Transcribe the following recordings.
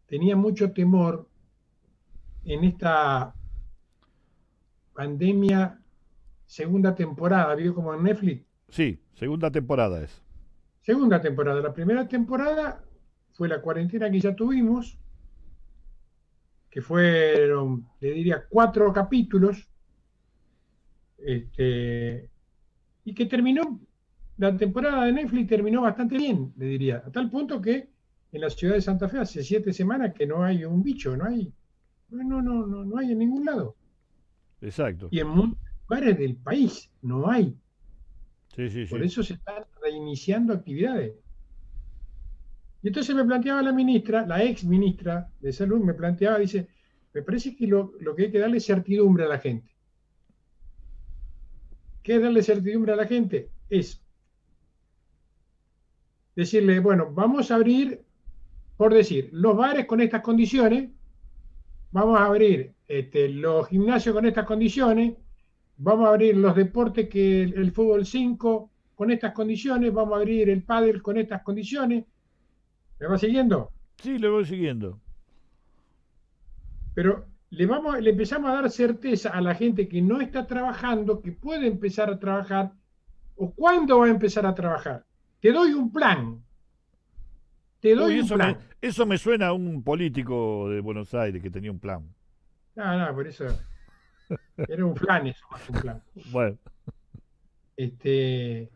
tenía mucho temor en esta pandemia segunda temporada, ¿vio como en Netflix? Sí, segunda temporada es. Segunda temporada. La primera temporada fue la cuarentena que ya tuvimos, que fueron, le diría, 4 capítulos, y que terminó, la temporada de Netflix terminó bastante bien, le diría, a tal punto que en la ciudad de Santa Fe hace 7 semanas que no hay un bicho, no hay en ningún lado. Exacto. Y en muchos lugares del país no hay. Sí, sí, Por sí. eso se están reiniciando actividades. Y entonces me planteaba la ministra, la ex ministra de Salud, me planteaba, dice, me parece que lo que hay que darle certidumbre a la gente. ¿Qué es darle certidumbre a la gente? Es decirle, bueno, vamos a abrir, por decir, los bares con estas condiciones, vamos a abrir los gimnasios con estas condiciones, vamos a abrir los deportes que el fútbol 5 con estas condiciones, vamos a abrir el pádel con estas condiciones. ¿Me va siguiendo? Sí, lo voy siguiendo. Pero le empezamos a dar certeza a la gente que no está trabajando, que puede empezar a trabajar, o cuándo va a empezar a trabajar. Te doy un plan, te doy Uy, un plan. eso me suena a un político de Buenos Aires que tenía un plan. No, no, por eso era un plan eso, más que un plan. Bueno, Este,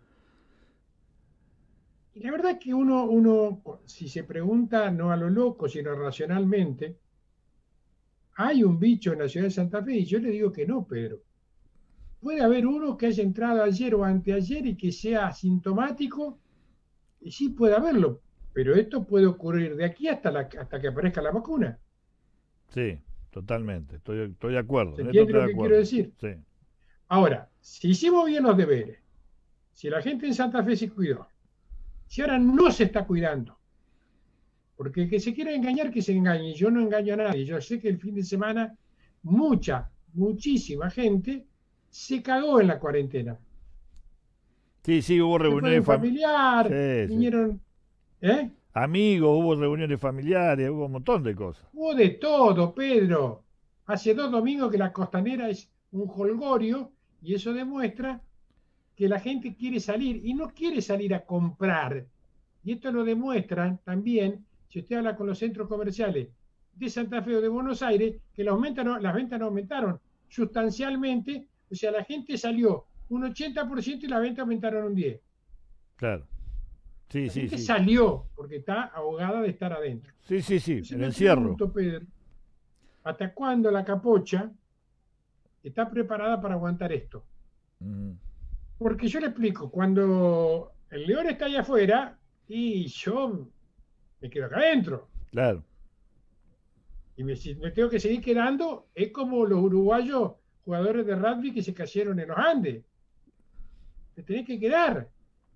y la verdad es que uno, si se pregunta no a lo loco, sino racionalmente, hay un bicho en la ciudad de Santa Fe y yo le digo que no, Pedro. Puede haber uno que haya entrado ayer o anteayer y que sea asintomático. Y sí puede haberlo, pero esto puede ocurrir de aquí hasta que aparezca la vacuna. sí, totalmente. Estoy de acuerdo. ¿Se En esto entiende estoy lo de que quiero acuerdo. decir? Sí. Ahora, si hicimos bien los deberes, si la gente en Santa Fe se cuidó, si ahora no se está cuidando, porque el que se quiera engañar, que se engañe. Yo no engaño a nadie. Yo sé que el fin de semana muchísima gente se cagó en la cuarentena. Sí, sí, hubo Se fue de reuniones un familiar, Sí, sí. vinieron, ¿eh? Amigos, hubo reuniones familiares, hubo un montón de cosas. Hubo de todo, Pedro. Hace 2 domingos que la costanera es un jolgorio y eso demuestra que la gente quiere salir y no quiere salir a comprar. Y esto lo demuestran también, si usted habla con los centros comerciales de Santa Fe o de Buenos Aires, que las ventas no aumentaron sustancialmente, o sea, la gente salió un 80% y las ventas aumentaron un 10%. Claro. Sí, La sí, gente sí. salió porque está ahogada de estar adentro. Sí, sí, sí. Entonces El me encierro. pregunto, Pedro, ¿hasta cuándo la capocha está preparada para aguantar esto? Mm, Porque yo le explico, cuando el león está allá afuera y yo me quedo acá adentro, claro. y si me tengo que seguir quedando, es como los uruguayos jugadores de rugby que se cayeron en los Andes. Te tenés que quedar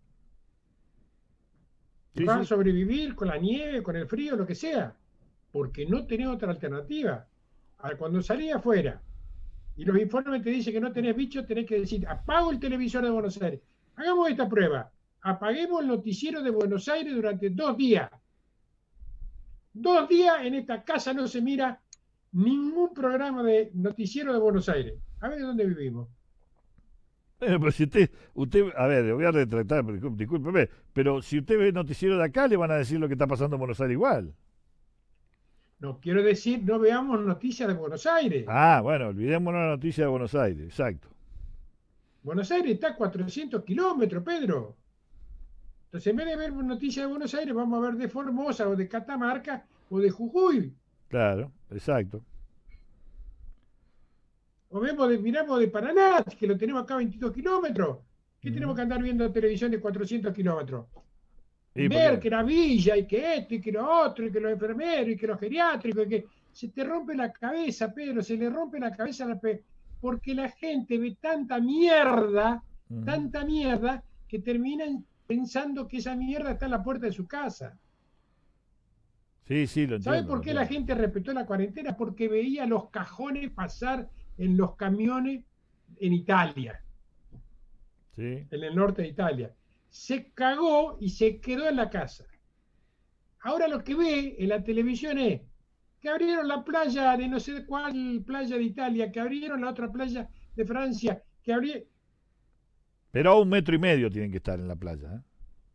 y Sí, vas a sí. sobrevivir con la nieve, con el frío, lo que sea, porque no tenés otra alternativa. Cuando salís afuera y los informes te dicen que no tenés bicho, tenés que decir, apago el televisor de Buenos Aires. Hagamos esta prueba. Apaguemos el noticiero de Buenos Aires durante 2 días. 2 días en esta casa no se mira ningún programa de noticiero de Buenos Aires. A ver dónde vivimos. Pero si a ver, le voy a retratar, discúlpeme, pero si usted ve noticiero de acá, le van a decir lo que está pasando en Buenos Aires igual. No quiero decir, no veamos noticias de Buenos Aires. Ah, bueno, olvidémonos la noticia de Buenos Aires, exacto. Buenos Aires está a 400 kilómetros, Pedro. Entonces, en vez de ver noticias de Buenos Aires, vamos a ver de Formosa o de Catamarca o de Jujuy. Claro, exacto. O miramos de Paraná, que lo tenemos acá a 22 kilómetros. ¿Qué tenemos Ujú. que andar viendo televisión de 400 kilómetros? Y Ver porque, que la villa y que esto y que lo otro y que los enfermeros y que los geriátricos y que se te rompe la cabeza, Pedro, se le rompe la cabeza porque la gente ve ujú. tanta mierda, que terminan pensando que esa mierda está en la puerta de su casa. Sí, sí, ¿Sabe lo por qué la entiendo. gente respetó la cuarentena? Porque veía los cajones pasar en los camiones en Italia, Sí, en el norte de Italia. Se cagó y se quedó en la casa. Ahora lo que ve en la televisión es que abrieron la playa de no sé cuál playa de Italia, que abrieron la otra playa de Francia, que abrieron... Pero a 1,5 metros tienen que estar en la playa, ¿eh?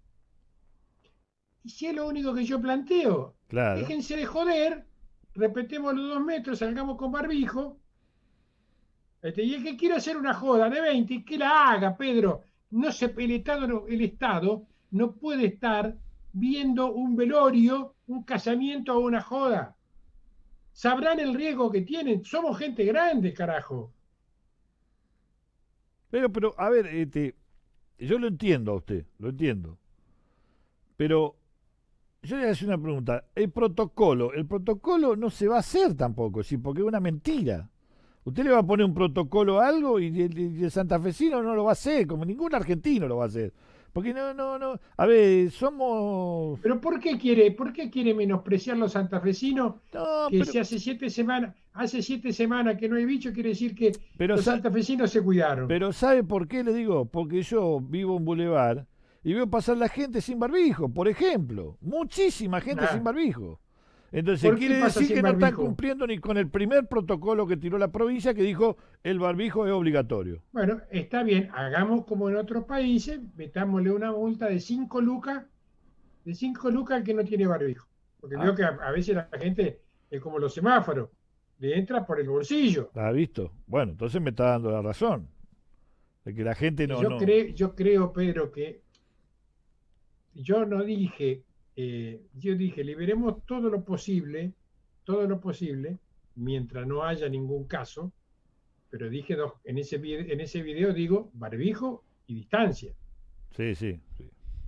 Y si es lo único que yo planteo, Claro. déjense de joder, respetemos los 2 metros, salgamos con barbijo. Y el que quiera hacer una joda de 20, que la haga, Pedro. No se, el Estado no puede estar viendo un velorio, un casamiento o una joda. Sabrán el riesgo que tienen. Somos gente grande, carajo. Pero, a ver, yo lo entiendo a usted, lo entiendo. Pero yo le voy a hacer una pregunta. El protocolo no se va a hacer tampoco, ¿sí? Porque es una mentira. Usted le va a poner un protocolo a algo y el santafesino no lo va a hacer, como ningún argentino lo va a hacer. Porque no. A ver, somos. Pero por qué quiere menospreciar los santafesinos? No, Que si hace 7 semanas que no hay bicho, quiere decir que pero, los sa- santafesinos se cuidaron. pero ¿sabe por qué le digo? Porque yo vivo en Boulevard y veo pasar la gente sin barbijo, por ejemplo. Muchísima gente sin Ah, barbijo. Entonces ¿por qué quiere pasa decir sin que no están barbijo? cumpliendo ni con el primer protocolo que tiró la provincia que dijo el barbijo es obligatorio. Bueno, está bien, hagamos como en otros países, metámosle una multa de 5 lucas al que no tiene barbijo. Porque Ah, veo que a veces la gente es como los semáforos, le entra por el bolsillo. ¿la ha visto? Bueno, entonces me está dando la razón. De que la gente Y no, yo, no. yo creo, Pedro, que yo no dije, yo dije, liberemos todo lo posible, mientras no haya ningún caso, pero dije en ese video digo barbijo y distancia. Sí, sí, sí.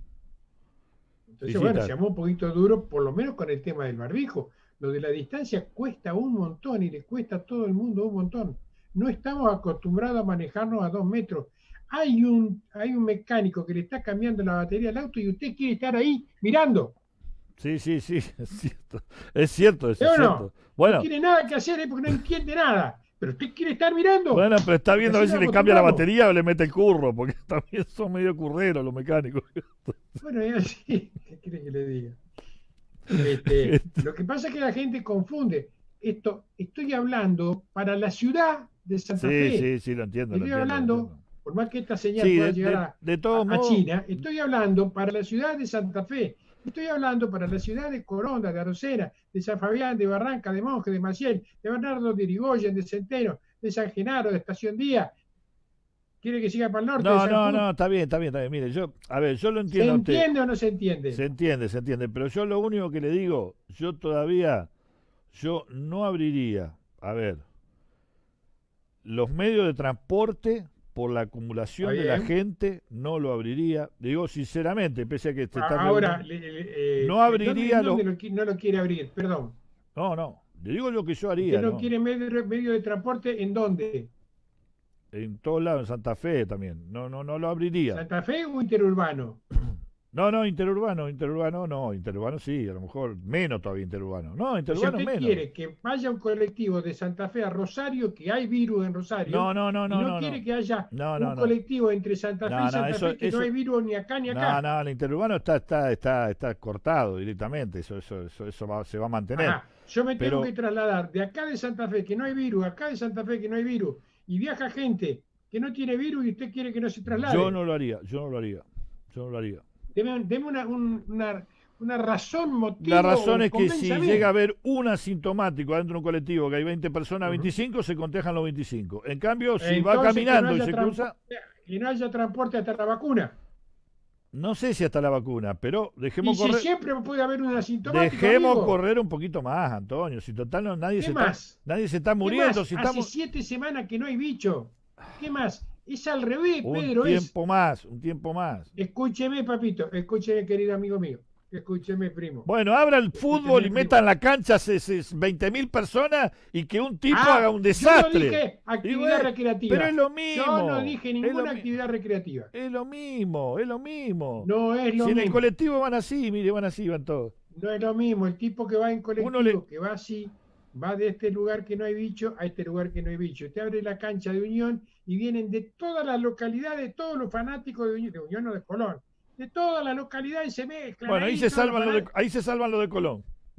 Sí, Entonces, sí, bueno, está. seamos un poquito duros, por lo menos con el tema del barbijo. Lo de la distancia cuesta un montón y le cuesta a todo el mundo un montón. No estamos acostumbrados a manejarnos a 2 metros. Hay un mecánico que le está cambiando la batería al auto y usted quiere estar ahí mirando. Sí, sí, sí, es cierto. Es cierto, eso ¿Sí es o cierto. no? No Bueno, tiene nada que hacer porque no entiende nada. Pero usted quiere estar mirando. bueno, pero está Porque viendo a así ver nos si le cambia la acostumbramos. batería o le mete el curro, porque también son medio curreros los mecánicos. Bueno, es así. ¿Qué quiere que le diga? Lo que pasa es que la gente confunde. Estoy hablando para la ciudad de Santa Sí, Fe. sí, sí, lo entiendo, lo Estoy entiendo, lo hablando, entiendo. por más que esta señal Sí, pueda llegar de todos a modos, China, estoy hablando para la ciudad de Santa Fe. Estoy hablando para la ciudad de Coronda, de Arocena, de San Fabián, de Barranca, de Monje, de Maciel, de Bernardo de Irigoyen, de Centeno, de San Genaro, de Estación Día. ¿Quiere que siga para el norte de no, San no, Justo? no, está bien, está bien, está bien. Mire, a ver, yo lo ¿Se entiendo a usted. entiende o no se entiende? Se entiende, pero yo lo único que le digo, yo no abriría, a ver, los medios de transporte por la Está acumulación de la bien. gente, no lo abriría. Digo sinceramente, pese a que se está Ahora, reuniendo, no abriría ¿en los... dónde no lo quiere abrir? Perdón. No, no, le digo lo que yo ¿Usted haría, no ¿no? quiere medio de transporte en dónde? En todos lados, en Santa Fe también, no lo abriría. ¿Santa Fe o interurbano? No, interurbano sí, a lo mejor menos todavía interurbano. No, O sea, interurbano usted menos. quiere que vaya un colectivo de Santa Fe a Rosario, que hay virus en Rosario, No, no, no, y no, no no, quiere no. que haya No, un no, no. colectivo entre Santa Fe y No, Santa Fe, que no hay virus ni acá ni no, acá. no, el interurbano está cortado directamente, se va a mantener. Ajá, yo me tengo que Pero trasladar de acá de Santa Fe, que no hay virus, acá de Santa Fe, que no hay virus, y viaja gente que no tiene virus y usted quiere que no se yo traslade. no lo haría, yo no lo haría, yo no lo haría. Deme una razón, La motivo razón o es que si convénzame. llega a haber un asintomático dentro de un colectivo, que hay 20 personas, Ujú. 25, se contagian los 25. En cambio, si va Entonces, caminando y se cruza, que no haya transporte hasta la vacuna. no sé si hasta la vacuna, pero Y si siempre puede haber un asintomático, dejemos amigo, correr un poquito más, Antonio. Si total ¿qué más? nadie se está ¿Qué muriendo, más? si Hace estamos 7 semanas que no hay bicho. ¿Qué más? Es al revés, un Pedro, es. tiempo más, un tiempo más. Escúcheme, papito, escúcheme, querido amigo mío. Escúcheme, primo. Bueno, abra el fútbol Escúcheme, y meta primo. en la cancha 20.000 personas y que un tipo haga un Yo no desastre. dije Y actividad bueno, pero es recreativa. lo Yo no mismo, dije ninguna actividad recreativa. es lo mismo, es lo mismo. No es lo Si en el mismo. colectivo van así, mire, van así, van todos. No es lo mismo. El tipo que va en Uno le, colectivo, que va así, va de este lugar que no hay bicho a este lugar que no hay bicho. Te abre la cancha de Unión y vienen de todas las localidades, todos los fanáticos de Unión o de Colón. De todas las localidades se mezclan bueno, ahí todos los fanáticos. ahí se salvan lo de Colón, ¿vio?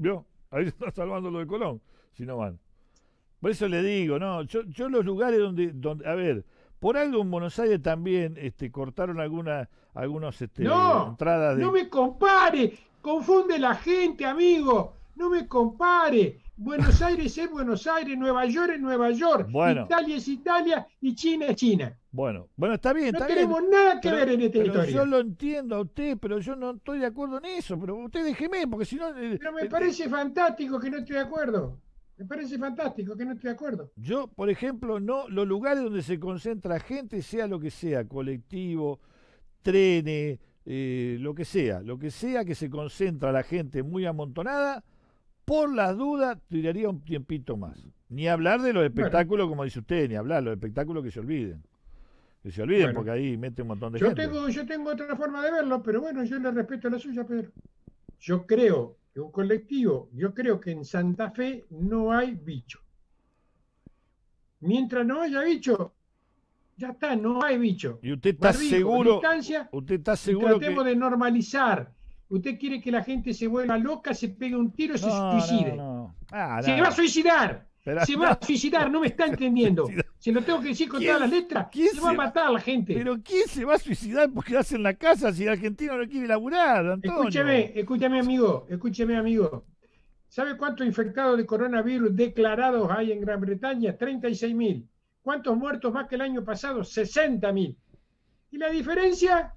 Ahí se está salvando lo de Colón, si no van. Por eso le digo, no, yo los lugares donde, a ver, por algo en Buenos Aires también cortaron algunos No, entradas no de. me compare, confunde la gente, amigo, no me compare. Buenos Aires es Buenos Aires, Nueva York es Nueva York, Bueno, Italia es Italia y China es China. bueno, está bien, No está bien. tenemos nada que Pero, ver en esta pero yo historia. lo entiendo a usted, pero yo no estoy de acuerdo en eso. Pero usted déjeme, porque si no. Pero me parece fantástico que no estoy de acuerdo. Me parece fantástico que no estoy de acuerdo. Yo, por ejemplo, no, los lugares donde se concentra gente, sea lo que sea, colectivo, trenes, lo que sea que se concentra la gente muy amontonada, por las dudas tiraría un tiempito más. Ni hablar de los Bueno, espectáculos, como dice usted, ni hablar, los espectáculos que se olviden. Que se olviden porque bueno. ahí mete un montón de Yo gente. tengo, yo tengo otra forma de verlo, pero bueno, yo le respeto la suya, Pedro. Yo creo que un colectivo, yo creo que en Santa Fe no hay bicho. Mientras no haya bicho, ya está, no hay bicho. Y Barbijo, distancia usted está y seguro que. tratemos de normalizar. Usted quiere que la gente se vuelva loca, se pegue un tiro y se No, no, suicide. no. Ah, Se va a nada. suicidar. Pero Se va no. a suicidar, no me está entendiendo. Se lo tengo que decir con todas ¿Quién, las letras. quién Se va a se va? matar a la gente. Pero ¿quién se va a suicidar por quedarse en la casa si el argentino no quiere laburar, Antonio? Escúchame, amigo. ¿Sabe cuántos infectados de coronavirus declarados hay en Gran Bretaña? 36.000. ¿Cuántos muertos más que el año pasado? 60.000. ¿Y la diferencia?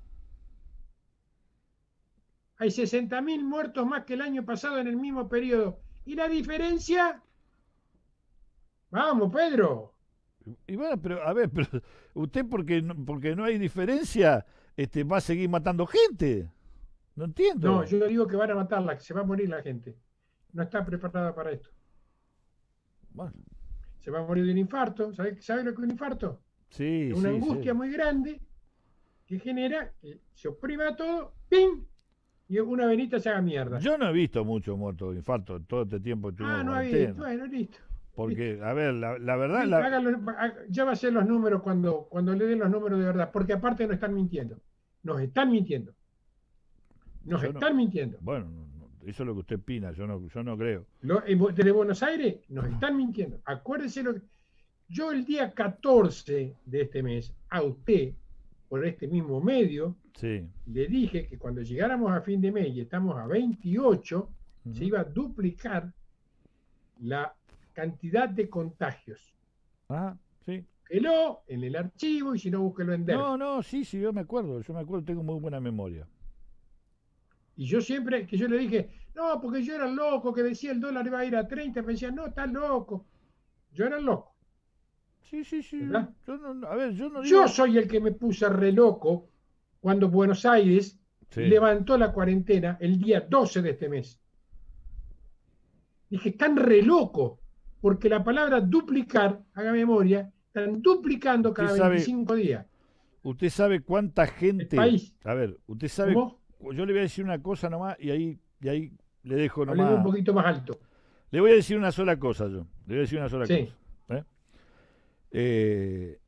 Hay 60.000 muertos más que el año pasado en el mismo periodo. ¿Y la diferencia? Vamos, Pedro. Y bueno, pero a ver, pero usted porque no hay diferencia, va a seguir matando gente. No No, entiendo. yo digo que van a matarla, que se va a morir la gente. No está preparada para esto. Bueno, Se va a morir de un infarto. ¿Sabe lo que es un infarto? sí, Es una sí, angustia sí. muy grande que genera que se oprima todo, ¡pim! Y una venita se haga mierda. Yo no he visto muchos muertos de infarto en todo este tiempo que estuvimos Ah, en no hay. cuarentena. Bueno, listo. Listo. Porque, a ver, la verdad, Listo, ya va a ser los números cuando le den los números de verdad, porque aparte nos están mintiendo. Nos están mintiendo. Nos yo no, están mintiendo. bueno, eso es lo que usted opina, yo no creo. Desde Buenos Aires nos están mintiendo. Acuérdese lo que. Yo el día 14 de este mes, a usted, por este mismo medio, Sí. le dije que cuando llegáramos a fin de mes y estamos a 28, se Ujú. iba a duplicar la cantidad de contagios. Ah, sí. Búsquelo en el archivo y si no, búsquelo en DERF. No, no, sí, sí, yo me acuerdo, tengo muy buena memoria. Y yo siempre, que yo le dije, no, porque yo era loco, que decía el dólar iba a ir a 30, me decía, no, estás loco. Yo era loco, Sí, sí, sí. ¿verdad? A ver, yo no Yo digo. soy el que me puse re loco cuando Buenos Aires Sí. levantó la cuarentena el día 12 de este mes. Dije, están re locos, porque la palabra duplicar, haga memoria, están duplicando Usted cada sabe, 25 días. usted sabe cuánta El gente. país, A ver, usted sabe. ¿cómo? Yo le voy a decir una cosa nomás y ahí le dejo Hablemos un nomás. poquito más alto. Le voy a decir una sola cosa yo. Le voy a decir una sola cosa. Sí. ¿Eh? Eh,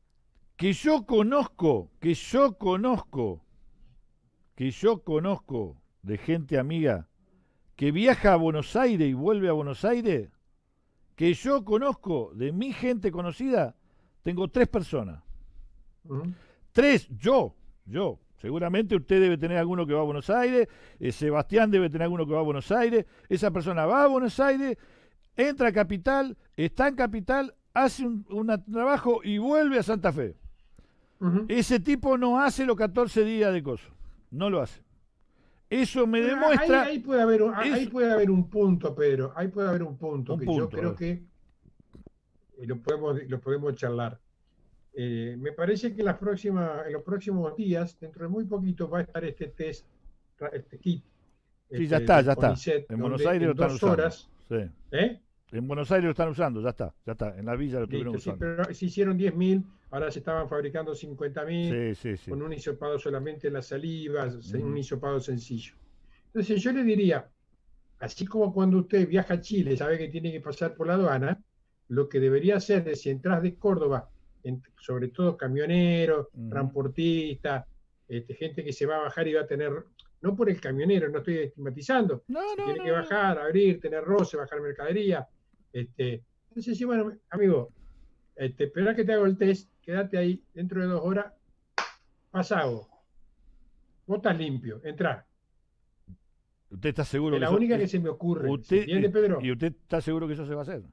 que yo conozco de gente amiga que viaja a Buenos Aires y vuelve a Buenos Aires, que yo conozco de mi gente conocida, tengo 3 personas. Uh-huh. 3, yo. Seguramente usted debe tener alguno que va a Buenos Aires, Sebastián debe tener alguno que va a Buenos Aires, esa persona va a Buenos Aires, entra a Capital, está en Capital, hace un trabajo y vuelve a Santa Fe. Uh-huh. Ese tipo no hace los 14 días de coso, no lo hace. Eso me demuestra. Ahí puede haber un punto, Pedro. Ahí puede haber un punto Un que yo punto, creo que lo podemos charlar. Me parece que en los próximos días, dentro de muy poquito, va a estar este test, este kit Sí, ya está, del ya está. CONICET, En Buenos donde Aires lo en están 2 usando. horas, Sí. ¿eh? En Buenos Aires lo están usando, ya está. En la villa lo estuvieron Listo, sí, usando. pero se hicieron 10.000, ahora se estaban fabricando 50.000, Sí, sí, sí. con un hisopado solamente en la saliva, un Ujú. hisopado sencillo. Entonces yo le diría, así como cuando usted viaja a Chile, sabe que tiene que pasar por la aduana, lo que debería hacer es, si entras de Córdoba, sobre todo camioneros, Ujú. transportistas, gente que se va a bajar y va a tener no por el camionero, no estoy estigmatizando. No, Si no, tiene no, que no. bajar, abrir, tener roce, bajar mercadería. Entonces, sí, bueno, amigo, esperá que te hago el test, quédate ahí, dentro de 2 horas, pasado. Vos estás limpio, entrá. ¿Usted está seguro Es que la eso única que se me ocurre. ¿Se usted entiende, y Pedro? usted está seguro que eso se va a hacer?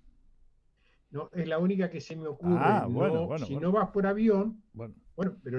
No, es la única que se me ocurre. Ah, bueno, No, bueno, si bueno. no vas por avión, Bueno, bueno, pero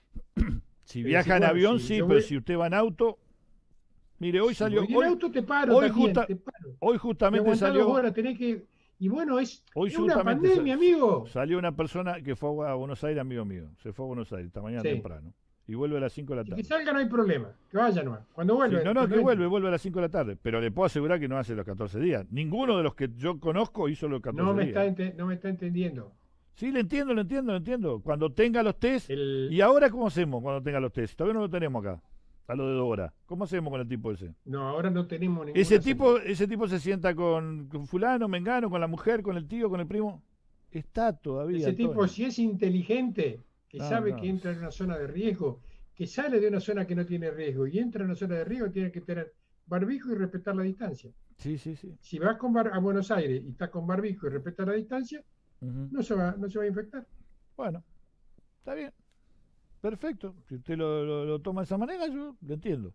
si es decir, viaja en bueno, avión, si sí, yo pero voy, si usted va en auto, mire, hoy si salió, voy en auto te paro hoy también, justa, te paro. hoy Y justamente aguantás dos salió, horas, tenés que. Y bueno, hoy es una justamente pandemia, amigo. salió una persona que fue a Buenos Aires, amigo mío, se fue a Buenos Aires esta mañana Sí. temprano y vuelve a las 5 de la Si que tarde. salga no hay problema. Que vaya nomás. Cuando Sí, vuelva, no, no, que cuando entre. vuelve a las 5 de la tarde, pero le puedo asegurar que no hace los 14 días. Ninguno de los que yo conozco hizo los 14 días. No me está entendiendo. Sí, le entiendo, le entiendo, le entiendo. Cuando tenga los test, El, ¿y ahora cómo hacemos cuando tenga los test? Todavía no lo tenemos acá, a lo de 2 horas. ¿Cómo hacemos con el tipo ese? no, ahora no tenemos ninguna señal. Ese tipo se sienta con fulano, mengano, con la mujer, con el tío, con el primo. Está todavía, Ese tipo, Antonio. si es inteligente, que No, sabe que no. entra en una zona de riesgo, que sale de una zona que no tiene riesgo y entra en una zona de riesgo, tiene que tener barbijo y respetar la distancia. Sí, sí, sí. Si vas a Buenos Aires y estás con barbijo y respetas la distancia, Ujú. no se va a infectar. Bueno, está bien. Perfecto. Si usted lo toma de esa manera, yo lo entiendo.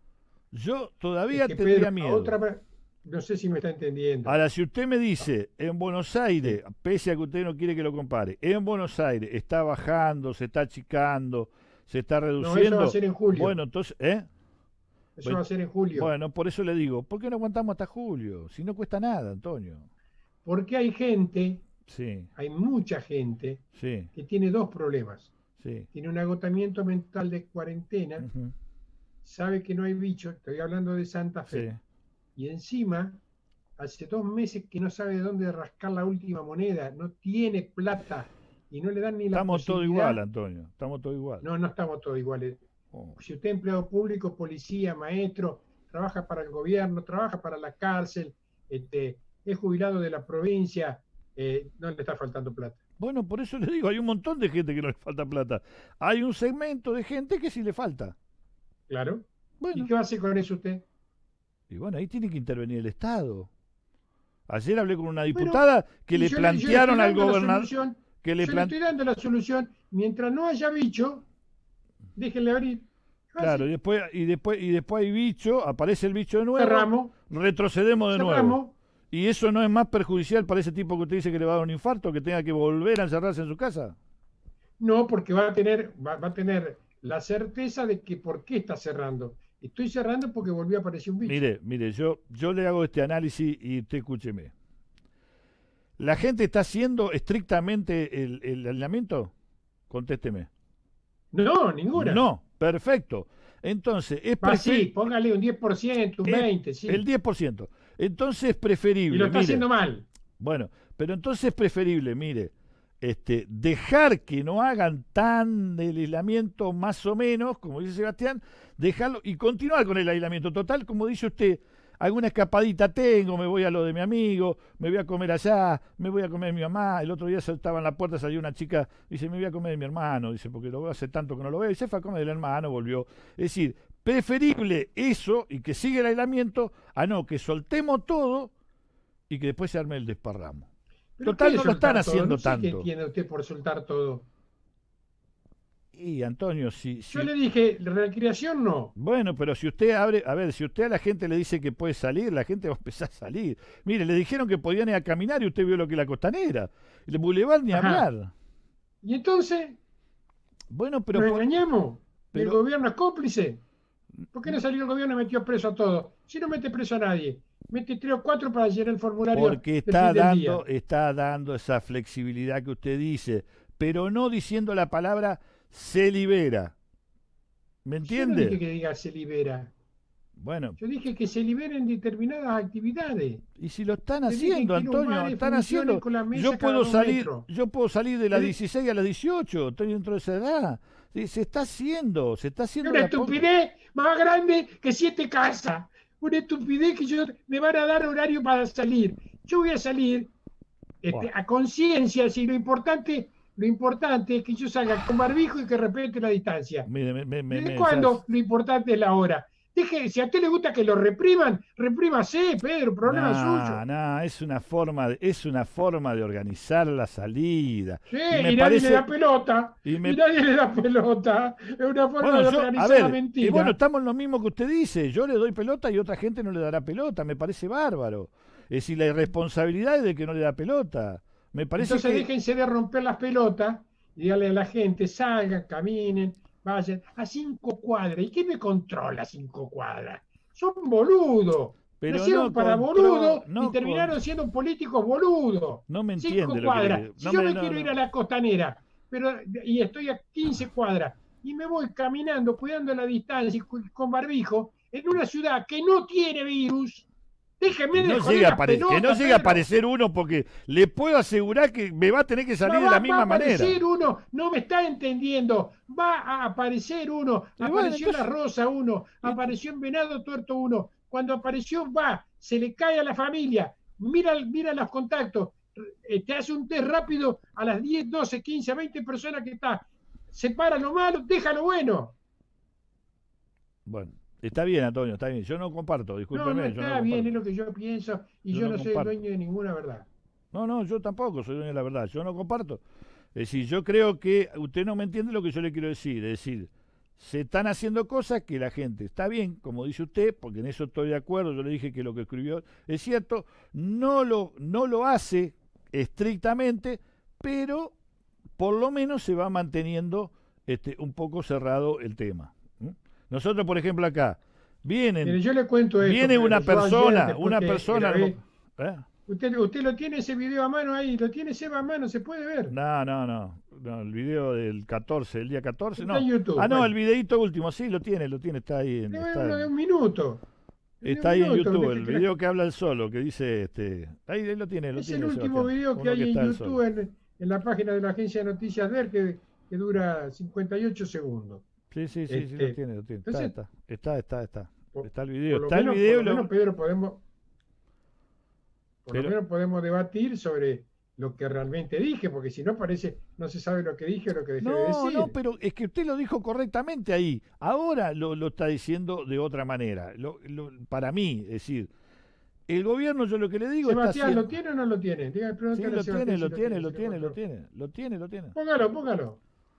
Yo Es todavía que Pedro, tendría miedo. no sé si me está entendiendo. Ahora, si usted me dice, en Buenos Aires, Sí. pese a que usted no quiere que lo compare, en Buenos Aires está bajando, se está achicando, se está No, eso va a reduciendo, ser en julio. bueno, entonces, ¿eh? Eso Buen- va a ser en julio. Bueno, por eso le digo, ¿por qué no aguantamos hasta julio? Si no cuesta nada, Antonio. Porque hay gente, Sí, hay mucha gente sí, que tiene dos problemas. sí. Tiene un agotamiento mental de cuarentena, Ujú, sabe que no hay bicho, estoy hablando de Santa sí. Fe, y encima hace 2 meses que no sabe de dónde rascar la última moneda, no tiene plata y no le dan ni la Estamos todo igual, posibilidad. Antonio. Estamos todo igual. No, no estamos todos iguales. Oh. Si usted es empleado público, policía, maestro, trabaja para el gobierno, trabaja para la cárcel, es jubilado de la provincia, no le está faltando plata. Bueno, por eso le digo, hay un montón de gente que no le falta plata. Hay un segmento de gente que sí le falta. Claro. ¿Y Bueno, qué va a hacer con eso usted? y bueno, ahí tiene que intervenir el Estado. Ayer hablé con una Bueno, diputada que y le yo le estoy plantearon al dando la gobernador, solución, que le yo le plan... estoy dando la solución, mientras no haya bicho, déjenle abrir. Claro, Así, y después hay bicho, aparece el bicho de nuevo, cerramos, retrocedemos de nuevo. cerramos. ¿Y eso no es más perjudicial para ese tipo que usted dice que le va a dar un infarto, que tenga que volver a encerrarse en su casa? No, porque va a tener la certeza de que por qué está cerrando. Estoy cerrando porque volvió a aparecer un bicho. Mire, yo le hago este análisis y usted escúcheme. ¿La gente está haciendo estrictamente el aislamiento? Contésteme. No, ninguna. No, perfecto. Entonces, Va, sí, póngale un 10%, un es 20%, el sí. 10%. Entonces es Y lo preferible, está mire, haciendo mal. bueno, pero entonces es preferible, mire, dejar que no hagan tan el aislamiento más o menos, como dice Sebastián, dejarlo y continuar con el aislamiento total, como dice usted, alguna escapadita tengo, me voy a lo de mi amigo, me voy a comer allá, me voy a comer mi mamá, el otro día estaba en la puerta, salió una chica, dice, me voy a comer de mi hermano, dice, porque lo veo hace tanto que no lo veo, y se fue a comer del hermano, volvió. Es decir, preferible eso y que siga el aislamiento, a no, que soltemos todo y que después se arme el desparramo. Pero Total, ¿qué no es lo están soltar todo? haciendo No sé qué tanto. entiende usted por soltar todo. Y Antonio, Yo le dije, recreación no. bueno, pero si usted abre, a ver, si usted a la gente le dice que puede salir, la gente va a empezar a salir. Mire, le dijeron que podían ir a caminar y usted vio lo que es la costanera. El Boulevard ni Ajá. hablar. Y entonces, Bueno, pero nos engañamos. Y el pero gobierno es cómplice. ¿Por qué no salió el gobierno y metió preso a todos? Si no mete preso a nadie. Mete 3 o 4 para llenar el formulario porque del fin del día. está dando esa flexibilidad que usted dice, pero no diciendo la palabra se libera. ¿Me Yo no dije entiende? que diga se libera. Bueno, Yo dije que se liberen determinadas actividades. y si lo están Te dije haciendo, que los Antonio, bares están funcionen haciendo. con la mesa cada 2 metros. Yo puedo salir de las Te- 16 a las 18, estoy dentro de esa edad. Sí, se está Es haciendo una de a poco. estupidez más grande que 7 casas. Una estupidez que me van a dar horario para salir. Yo voy a salir Buah, a conciencia, si lo importante es que yo salga con barbijo y que respete la distancia. mire, ¿Desde cuándo lo importante es la hora? Deje, si a usted le gusta que lo repriman, reprímase, Pedro, problema suyo. No, es una forma de organizar la salida. Sí, Y me y nadie le da parece, pelota, y y me, nadie le da pelota. Es una forma bueno, de a organizar la ver, y bueno, mentira. estamos en lo mismo que usted dice. Yo le doy pelota y otra gente no le dará pelota. Me parece bárbaro. Es decir, la irresponsabilidad es de que no le da pelota. Me parece Entonces que déjense de romper las pelotas y díganle a la gente, salgan, caminen, vayan a 5 cuadras. ¿Y qué me controla 5 cuadras? Son boludos. pero Nacieron para boludos y no terminaron siendo políticos boludos. no me entiende cinco lo que le cuadras. digo. Si yo me quiero ir a la costanera y estoy a 15 cuadras y me voy caminando, cuidando la distancia y con barbijo, en una ciudad que no tiene virus, déjenme de joder las Que no pelotas, llegue a Pedro. aparecer uno porque le puedo asegurar que me va a tener que No salir de va, la va a misma manera. aparecer uno, no me está entendiendo. Va a aparecer uno. Y bueno, Apareció en La entonces, Rosa uno, y- apareció en Venado Tuerto uno. Cuando apareció, va, se le cae a la familia. Mira los contactos. Te hace un test rápido a las 10, 12, 15, 20 personas que está. Separa lo malo, deja lo bueno. bueno, está bien, Antonio, está bien. Yo no comparto, No, no discúlpeme, yo no está bien, comparto. es lo que yo pienso y Yo yo no no soy el comparto. dueño de ninguna verdad. No, yo tampoco soy dueño de la verdad. Yo no comparto. Es decir, yo creo que usted no me entiende lo que yo le quiero decir. Es decir, se están haciendo cosas que la gente está bien, como dice usted, porque en eso estoy de acuerdo. Yo le dije que lo que escribió es cierto. No lo hace estrictamente, pero por lo menos se va manteniendo un poco cerrado el tema. ¿M? Nosotros, por ejemplo, acá, Mire, vienen, yo le cuento esto, viene Pedro. Yo ayer, después una que persona, grabé. ¿eh? Usted lo tiene ese video a mano ahí, lo tiene Seba a mano, se puede ver. No, el video del 14, el día 14, Está en no. YouTube. Ah, no, el Bueno, videito último, sí, lo tiene, está ahí, es uno de un minuto. De está un ahí en minuto. YouTube, el video que habla el solo, que dice, ahí lo tiene, Es el último Sebastián, video que uno que hay en está el YouTube solo. en la página de la agencia de noticias DER que dura 58 segundos. Sí, Este, lo tiene, entonces, por, está el por video, lo menos, por lo menos, lo, Pedro, por lo pero, menos podemos debatir sobre lo que realmente dije, porque si no parece, no se sabe lo que dije o lo que dejé de no, decir. pero es que usted lo dijo correctamente ahí, ahora lo está diciendo de otra manera, para mí, es decir, el gobierno, yo lo que le digo, está Sebastián, ¿lo haciendo... tiene o no lo tiene? Dígame, Sí, pregúntale a Sebastián si lo tiene, si lo encontró. lo tiene. Póngalo.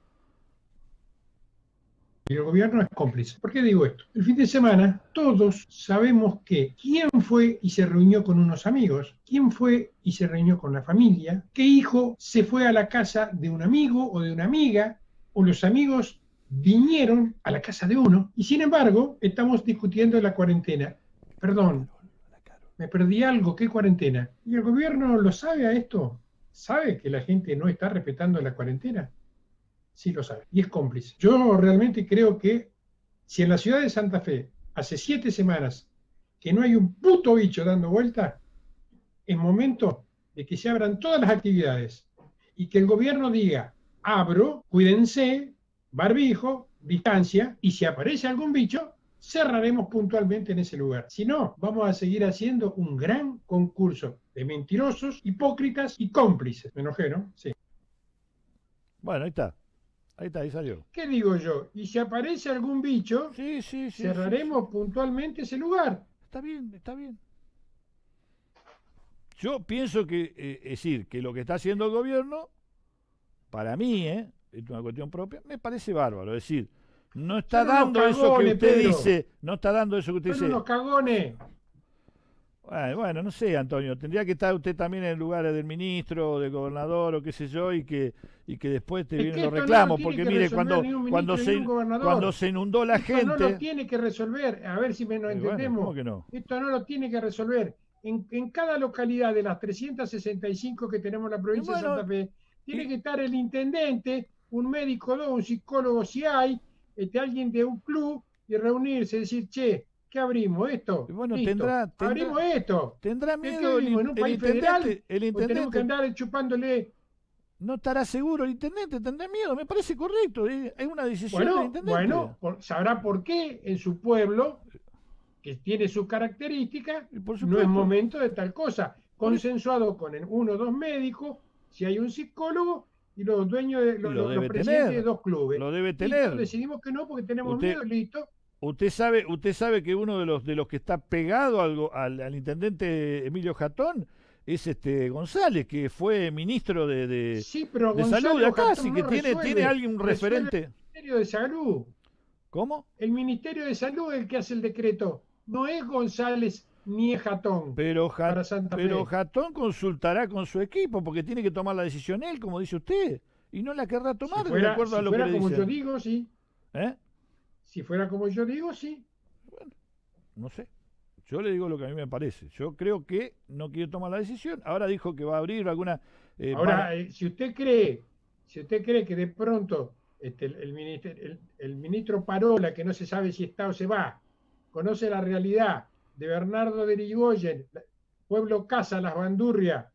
Y el gobierno es cómplice. ¿Por qué digo esto? El fin de semana todos sabemos que quién fue y se reunió con unos amigos, quién fue y se reunió con la familia, qué hijo se fue a la casa de un amigo o de una amiga, o los amigos vinieron a la casa de uno, y sin embargo estamos discutiendo la cuarentena. Perdón, me perdí algo, ¿qué cuarentena? ¿Y el gobierno lo sabe a esto? ¿Sabe que la gente no está respetando la cuarentena? Sí lo sabe, y es cómplice. Yo realmente creo que si en la ciudad de Santa Fe hace 7 semanas que no hay un puto bicho dando vuelta, es momento de que se abran todas las actividades y que el gobierno diga, abro, cuídense, barbijo, distancia, y si aparece algún bicho, cerraremos puntualmente en ese lugar. Si no, vamos a seguir haciendo un gran concurso de mentirosos, hipócritas y cómplices. Me enojé, ¿no? Sí. Bueno, ahí salió. ¿Qué digo yo? Y si aparece algún bicho, Sí. cerraremos puntualmente ese lugar. Está bien. Yo pienso que, es decir, que lo que está haciendo el gobierno, para mí, es una cuestión propia, me parece bárbaro. Es decir, no está Son unos dando eso que cagones, usted Pedro. dice, no está dando eso que usted Son dice. unos cagones. Bueno, no sé, Antonio, tendría que estar usted también en el lugar del ministro, del gobernador o qué sé yo, y que después te Es vienen que los esto no lo reclamos, tiene porque que mire, resolver ni un cuando ministro ni un gobernador. cuando se inundó la Esto no lo gente, tiene que resolver. A ver si nos bueno, entendemos. ¿cómo que no? Esto no lo tiene que resolver. En cada localidad de las 365 que tenemos en la provincia de Bueno, Santa Fe, tiene y, que estar el intendente, un médico, un psicólogo si hay, alguien de un club, y reunirse, decir, che, ¿qué abrimos? Esto. bueno, Listo. Abrimos esto. tendrá ¿Qué miedo vivimos? ¿En un país federal? el ¿O tenemos que intendente andar chupándole? no estará seguro el intendente, tendrá miedo, me parece correcto, es una decisión del intendente. Sabrá por qué en su pueblo, que tiene sus características, Y por no es supuesto, momento de tal cosa. por- Consensuado con uno o dos médicos, si hay un psicólogo y los dueños de y lo los debe presidentes de tener, dos clubes. lo debe Listo, tener. decidimos que no porque tenemos Usted, miedo, listo. usted sabe que uno de los que está pegado al intendente Emilio Jatón es González, que fue ministro Sí, pero de salud de acá, así que no tiene alguien referente. El Ministerio de Salud. ¿Cómo? El Ministerio de Salud es el que hace el decreto. No es González ni es Jatón. Para Santa Fe. Pero Jatón consultará con su equipo, porque tiene que tomar la decisión él, como dice usted, y no la querrá tomar de acuerdo a lo que le dicen. Si fuera como yo digo, sí. ¿Eh? Si fuera como yo digo, sí. Bueno, no sé. Yo le digo lo que a mí me parece. Yo creo que no quiere tomar la decisión. Ahora dijo que va a abrir alguna... Ahora, si usted cree que de pronto el ministro Parola, que no se sabe si está o se va, conoce la realidad de Bernardo de Irigoyen, Pueblo Casa, Las Bandurrias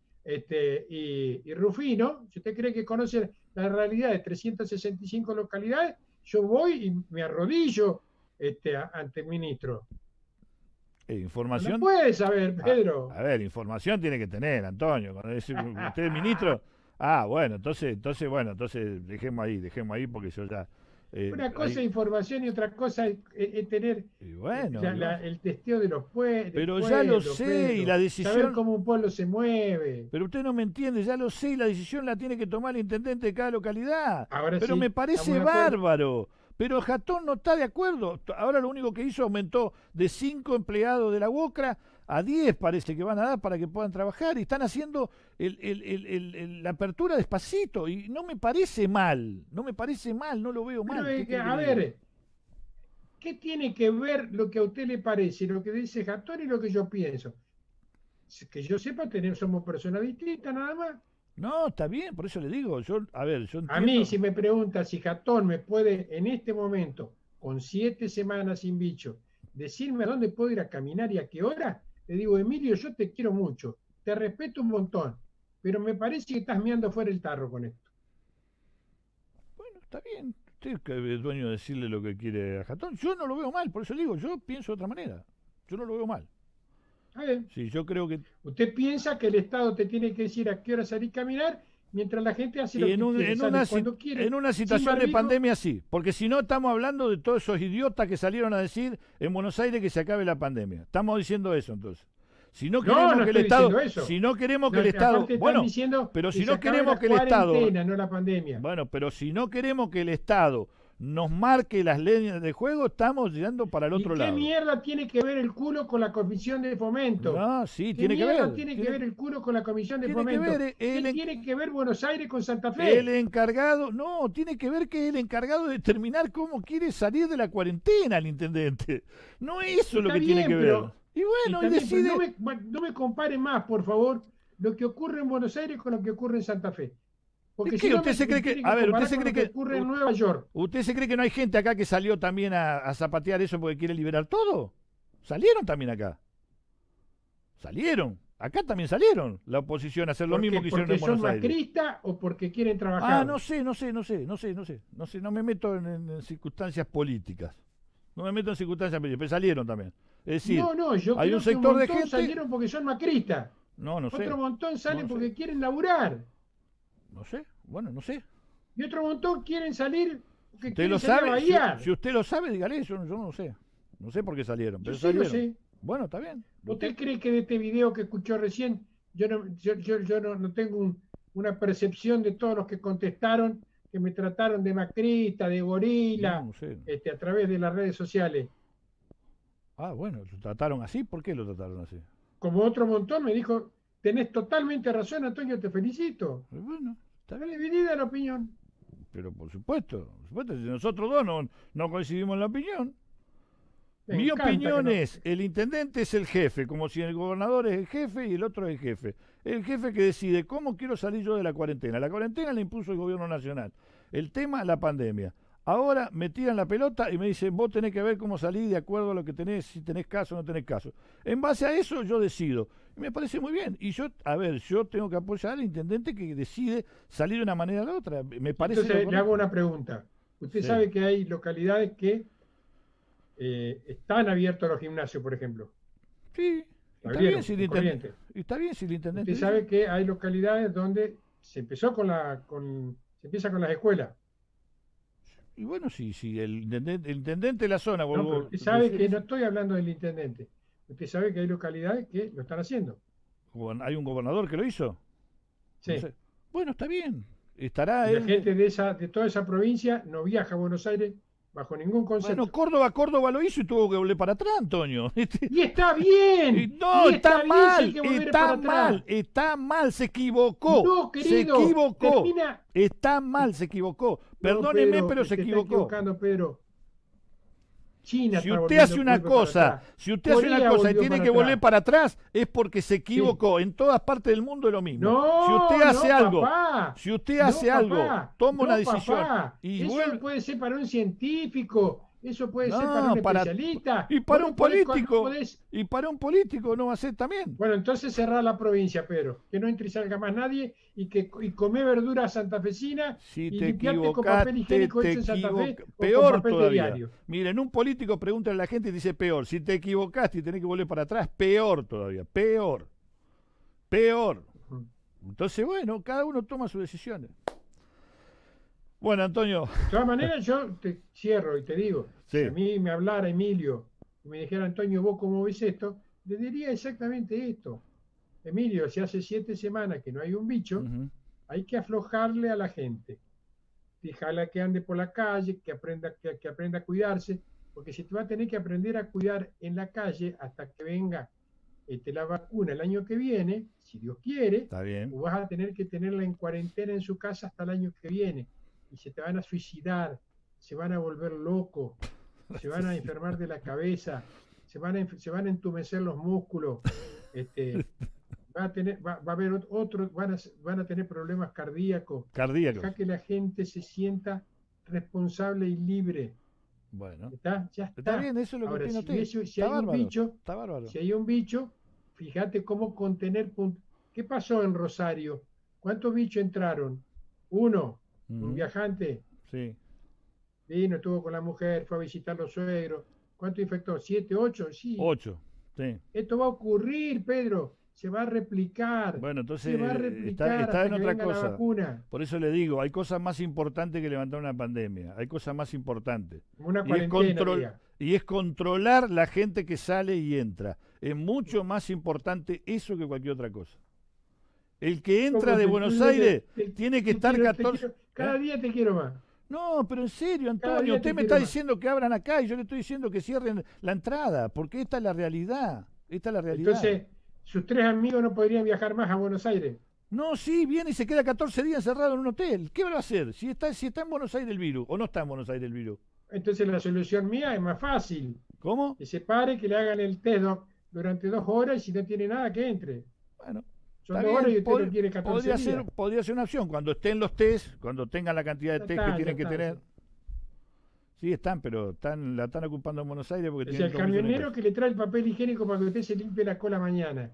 y Rufino, si usted cree que conoce la realidad de 365 localidades, yo voy y me arrodillo ante el ministro. Información. No puede saber, Pedro. A ver, información tiene que tener, Antonio. Cuando dice usted es ministro. Bueno, entonces dejemos ahí porque yo ya. Una cosa es información y otra cosa es tener el testeo de los pueblos. Pero ya lo sé, Pedro, y la decisión. Saber cómo un pueblo se mueve. Pero usted no me entiende, ya lo sé, y la decisión la tiene que tomar el intendente de cada localidad. Ahora pero sí, me parece bárbaro. Pero Jatón no está de acuerdo. Ahora lo único que hizo aumentó de 5 empleados de la UOCRA a 10 parece que van a dar para que puedan trabajar. Y están haciendo la apertura despacito. Y no me parece mal. No lo veo mal. A ver, ¿qué tiene que ver lo que a usted le parece, lo que dice Jatón y lo que yo pienso? Que yo sepa, somos personas distintas nada más. No, está bien, por eso le digo, yo entiendo. A mí, si me pregunta si Jatón me puede, en este momento, con 7 semanas sin bicho, decirme a dónde puedo ir a caminar y a qué hora, le digo, Emilio, yo te quiero mucho, te respeto un montón, pero me parece que estás meando fuera el tarro con esto. Bueno, está bien, usted es dueño de decirle lo que quiere a Jatón. Yo no lo veo mal, por eso le digo, yo pienso de otra manera. Yo no lo veo mal. Sí, yo creo que... Usted piensa que el Estado te tiene que decir a qué hora salir a caminar, mientras la gente hace lo que quiere, cuando quiere. En una situación de pandemia sí, porque si no estamos hablando de todos esos idiotas que salieron a decir en Buenos Aires que se acabe la pandemia. Estamos diciendo eso entonces. Si no queremos que el Estado, si no queremos que el Estado, bueno, pero si no queremos que el Estado, no la pandemia. Bueno, pero si no queremos que el Estado nos marque las líneas de juego, estamos llegando para el otro lado. ¿Qué mierda tiene que ver el culo con la comisión de fomento? No, sí, tiene que ver. ¿Qué tiene que ver el culo con la comisión de fomento? ¿Qué tiene que ver Buenos Aires con Santa Fe? Tiene que ver que es el encargado de determinar cómo quiere salir de la cuarentena el intendente. No es eso lo que tiene que ver. Y bueno, y decide... no me compare más, por favor, lo que ocurre en Buenos Aires con lo que ocurre en Santa Fe. Porque si usted se cree que, a ver, usted se cree que ocurre en Nueva York. ¿Usted se cree que no hay gente acá que salió también a zapatear eso porque quiere liberar todo? Salieron también acá. Salieron. Acá también salieron la oposición a hacer lo mismo que hicieron en Buenos Aires. ¿Porque son macristas o porque quieren trabajar? No sé, no me meto en circunstancias políticas. Pero salieron también. Es decir, yo hay creo un sector que un montón de gente salieron porque son macristas. No sé. Otro montón salen porque quieren laburar. No sé. Y otro montón quieren salir porque ¿Usted lo sabe? Si usted lo sabe, dígale, yo no lo sé. No sé por qué salieron, pero yo sí lo sé. Bueno, está bien. ¿Usted cree que de este video que escuchó recién, yo no tengo una percepción de todos los que contestaron, que me trataron de macrista, de gorila, no sé. A través de las redes sociales? Bueno, ¿lo trataron así? ¿Por qué lo trataron así? Como otro montón me dijo, tenés totalmente razón, Antonio, te felicito. Bueno, está bien. Dividida la opinión. Pero por supuesto, si nosotros dos no coincidimos en la opinión. Mi opinión es, el intendente es el jefe, como si el gobernador es el jefe y el otro es el jefe. El jefe que decide cómo quiero salir yo de la cuarentena. La cuarentena la impuso el gobierno nacional. El tema, la pandemia. Ahora me tiran la pelota y me dicen, vos tenés que ver cómo salir de acuerdo a lo que tenés, si tenés caso o no tenés caso. En base a eso yo decido. Y me parece muy bien. Y yo tengo que apoyar al intendente que decide salir de una manera o de otra. Me parece. Entonces le hago una pregunta. Usted sabe que hay localidades que están abiertos los gimnasios, por ejemplo. Sí. Está bien si el intendente. Usted sabe que hay localidades donde se empieza con las escuelas. Y bueno, si el intendente de la zona, No, pero volvo, usted sabe que no estoy hablando del intendente. Usted sabe que hay localidades que lo están haciendo. ¿hay un gobernador que lo hizo? No Sí. sé. Bueno, está bien. Estará Y la él. gente de toda esa provincia no viaja a Buenos Aires bajo ningún Bueno, concepto. Córdoba lo hizo y tuvo que volver para atrás, Antonio. Y está bien. No, Y está está bien si hay mal, que volver está para atrás. mal, está mal, se equivocó. No, Se querido. equivocó. Termina. Está mal, se equivocó. No, Perdóneme, Pedro, pero se te está equivocó. equivocando, Pedro. China Si está usted volviendo, hace una vuelve para cosa, atrás. si usted hace una Corea cosa y volvió tiene para que volver atrás. para atrás, es porque se equivocó. En todas partes del mundo es lo mismo. No, Si usted hace no, algo, papá. si usted No, hace algo, papá. toma una No, decisión papá. y Eso vuelve. puede ser para un científico. Eso puede ser para No, un especialista. y Vos para no un podés, político, y para un político no va a ser también. Bueno, entonces cerrar la provincia, Pedro. Que no entre y salga más nadie y come verdura santafesina Si y te limpiarte con papel equivocaste, higiénico te hecho en Santa Fe equivocas. o con Peor papel de todavía. diario. Miren, un político pregunta a la gente y dice peor. Si te equivocaste y tenés que volver para atrás, peor todavía. Peor. Peor. Entonces, bueno, cada uno toma sus decisiones. Bueno, Antonio. De todas maneras, yo te cierro y te digo, Sí. si a mí me hablara Emilio y me dijera, Antonio, ¿vos cómo ves esto? Le diría exactamente esto. Emilio, si hace 7 semanas que no hay un bicho, hay que aflojarle a la gente. Déjala que ande por la calle, que aprenda a cuidarse, porque si te va a tener que aprender a cuidar en la calle hasta que venga la vacuna el año que viene, si Dios quiere, Está bien. o vas a tener que tenerla en cuarentena en su casa hasta el año que viene. Y se te van a suicidar, se van a volver locos, se van a enfermar de la cabeza, se van a entumecer los músculos, va a haber otros, van a tener problemas cardíacos. Cardíacos. Deja que la gente se sienta responsable y libre. Bueno. Ya está. Está bien, eso es lo que Ahora, opina si usted. hay un bárbaro. bicho, Está bárbaro. si hay un bicho, fíjate cómo contener. ¿Qué pasó en Rosario? ¿Cuántos bichos entraron? Uno, un viajante. Sí. Vino, estuvo con la mujer, fue a visitar los suegros. ¿Cuánto infectó? ¿7, 8? Sí. 8. Sí. Esto va a ocurrir, Pedro. Se va a replicar. Bueno, entonces se va a replicar está en hasta que otra venga la cosa. vacuna. Por eso le digo, hay cosas más importantes que levantar una pandemia. Hay cosas más importantes. Como una Y es, cuarentena, diga. y es controlar la gente que sale y entra. Es mucho más importante eso que cualquier otra cosa. El que entra de Buenos Aires tiene que estar 14... Cada día te quiero más. No, pero en serio, Cada Antonio, día usted te me quiero está más. diciendo que abran acá y yo le estoy diciendo que cierren la entrada, porque esta es la realidad. Esta es la realidad. Entonces, sus 3 amigos no podrían viajar más a Buenos Aires. No, sí, viene y se queda 14 días encerrado en un hotel. ¿Qué va a hacer? Si está en Buenos Aires el virus, o no está en Buenos Aires el virus. Entonces la solución mía es más fácil. ¿Cómo? Que se pare, que le hagan el test durante 2 horas y si no tiene nada, que entre. Bueno, Son está 2 horas y bien, usted no quiere 14 días. podría ser una opción. Cuando estén los test, cuando tengan la cantidad de Ya test está, que tienen ya que está, tener. sí. Sí, están, pero la están ocupando en Buenos Aires porque O sea, tienen el 2 millones de camionero pesos. que le trae el papel higiénico para que usted se limpie la cola mañana.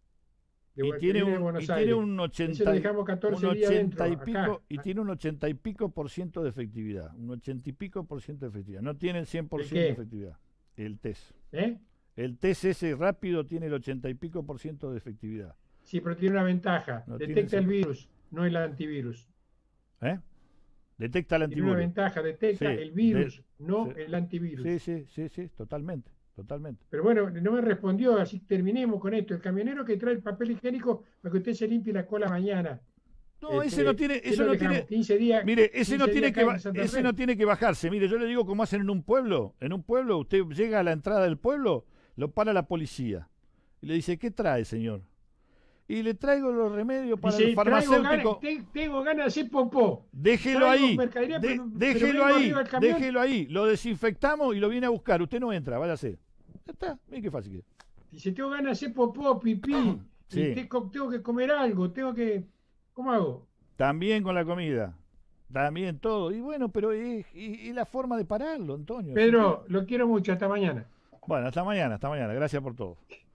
Y tiene un 80 dejamos 14 días dentro, y pico, acá. y tiene un 80 y pico por ciento de efectividad. Un 80 y pico por ciento de efectividad. No tiene el 100% ¿De qué? de efectividad. El test. ¿Eh? El test ese rápido tiene el 80 y pico por ciento de efectividad. Sí, pero tiene una ventaja. No tiene Detecta el ese- virus, no el antivirus. ¿Eh? Detecta el Tiene una antivirus. ventaja, detecta Sí, el virus, no sí. el antivirus. Sí, totalmente. Pero bueno, no me respondió, así que terminemos con esto. El camionero que trae el papel higiénico para que usted se limpie la cola mañana. No, ese no tiene, ¿qué eso lo no dejamos? tiene. 15 días. Mire, ese 15 no tiene días que acá en Santa ese Fe. no tiene que bajarse. Mire, yo le digo cómo hacen en un pueblo. En un pueblo, usted llega a la entrada del pueblo, lo para la policía y le dice, ¿qué trae, señor? Y le traigo los remedios para Dice, el farmacéutico. tengo ganas de hacer popó. Déjelo traigo ahí. mercadería, pero Déjelo vengo ahí. arriba del camión. Déjelo ahí. Lo desinfectamos y lo viene a buscar. Usted no entra, váyase. Ya está. Miren qué fácil que es. Dice, tengo ganas de hacer popó, pipí. Sí. Y tengo que comer algo, ¿cómo hago? También con la comida. También todo. Y bueno, pero es la forma de pararlo, Antonio. Pedro, lo quiero mucho, hasta mañana. Bueno, hasta mañana. Gracias por todo.